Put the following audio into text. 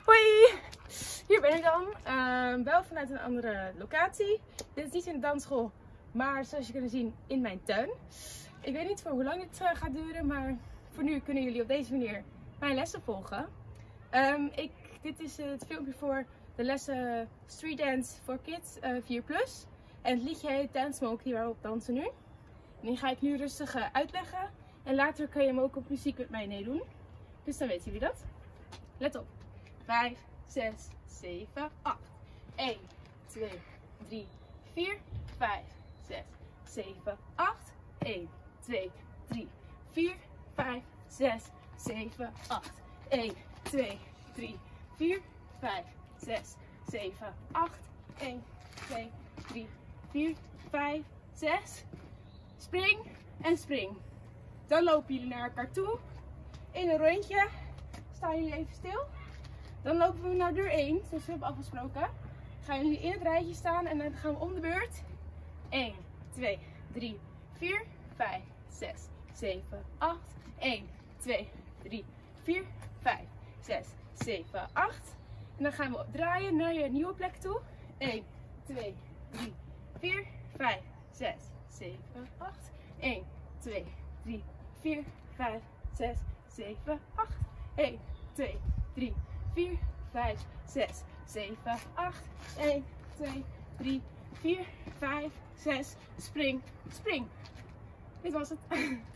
Hoi! Hier ben ik dan. Wel vanuit een andere locatie. Dit is niet in de dansschool, maar zoals je kunt zien in mijn tuin. Ik weet niet voor hoe lang dit gaat duren, maar voor nu kunnen jullie op deze manier mijn lessen volgen. Dit is het filmpje voor de lessen Street Dance voor Kids 4+. En het liedje heet Dance Monkey, waar we op dansen nu. En die ga ik nu rustig uitleggen. En later kan je hem ook op muziek met mij meedoen. Dus dan weten jullie dat. Let op. 5, 6, 7, 8. 1, 2, 3, 4, 5, 6, 7, 8. 1, 2, 3, 4, 5, 6, 7, 8. 1, 2, 3, 4, 5, 6, 7, 8. 1, 2, 3, 4, 5, 6. Spring en spring. Dan lopen jullie naar elkaar toe. In een rondje. Staan jullie even stil. Dan lopen we naar deur 1, zoals we hebben afgesproken. Gaan jullie in het rijtje staan en dan gaan we om de beurt. 1, 2, 3, 4, 5, 6, 7, 8. 1, 2, 3, 4, 5, 6, 7, 8. En dan gaan we draaien naar je nieuwe plek toe. 1, 2, 3, 4, 5, 6, 7, 8. 1, 2, 3, 4, 5, 6, 7, 8. 1, 2, 3, 4, 5, 6, 7, 8. 1, 2, 3, 4, 5, 6. Spring, spring. Dit was het.